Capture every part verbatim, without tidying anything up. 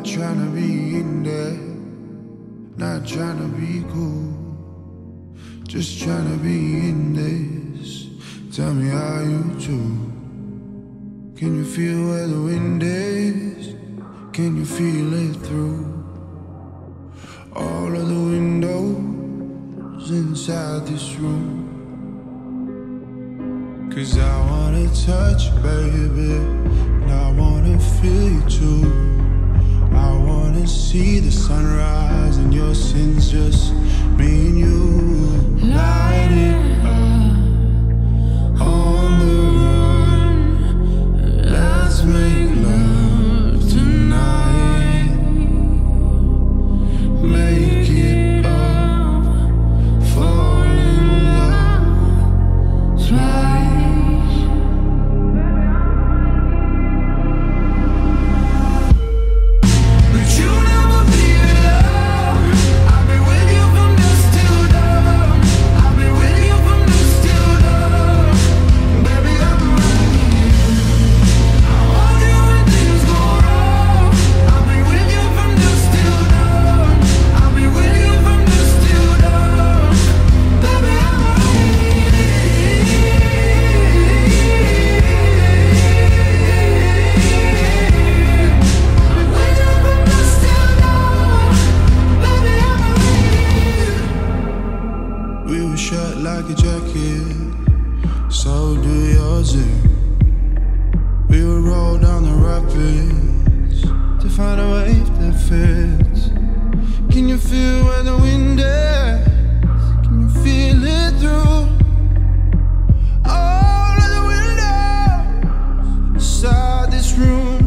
tryna be in there, not tryna be cool, just tryna be in this. Tell me how you do. Can you feel where the wind is? Can you feel it through all of the windows inside this room? Cause I wanna touch you, baby, and I wanna feel you too. I wanna see the sunrise and your sins, just me and you. Light it up on the run. Let's make love tonight. Make it up, fall in love twice. But you never be alone. I've been with you from dusk till dawn. I've been with you from dusk till dawn. Baby, I'm right here. I want you when things go wrong. I've been with you from dusk till dawn. I've been with you from dusk till dawn. Baby, I'm right here. I'm with you from dusk till dawn. Baby, I'm right here. We were shut like a jacket, so do yours. eh? We would roll down the rapids to find a wave that fits. Can you feel where the wind is? Can you feel it through all of the windows inside this room?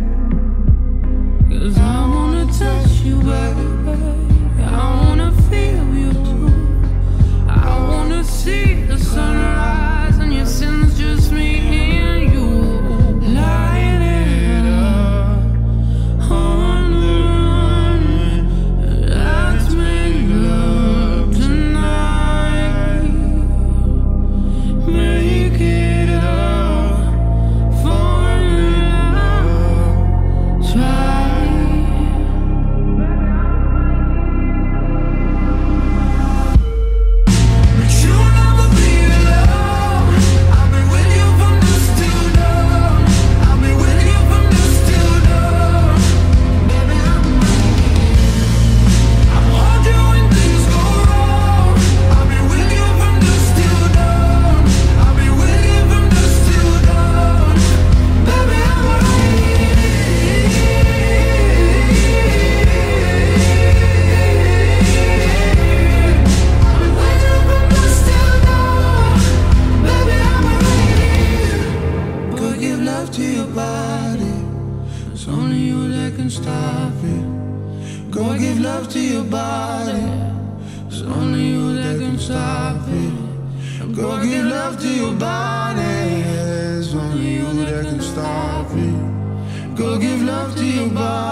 Cause I wanna touch you, baby, I wanna feel you too. I wanna see the sunrise and your sins, just me and you. Light it up on the run. Let's make love tonight. Make it up, fall in love twice. But you never be alone. I've been with you from dusk till dawn. I've been with you from dusk till dawn. Baby, I'm right here. I want you when things go wrong. I've been with you from dusk till dawn. I've been with you from dusk till dawn. Baby, I'm right I'm with you from dusk till dawn. Baby, I'm right. Go give love to your body. It's only you that can stop it. Go give love to your body. It's only you that can stop it. Go give love to your body. It's only you that can stop it. Go give love to your body.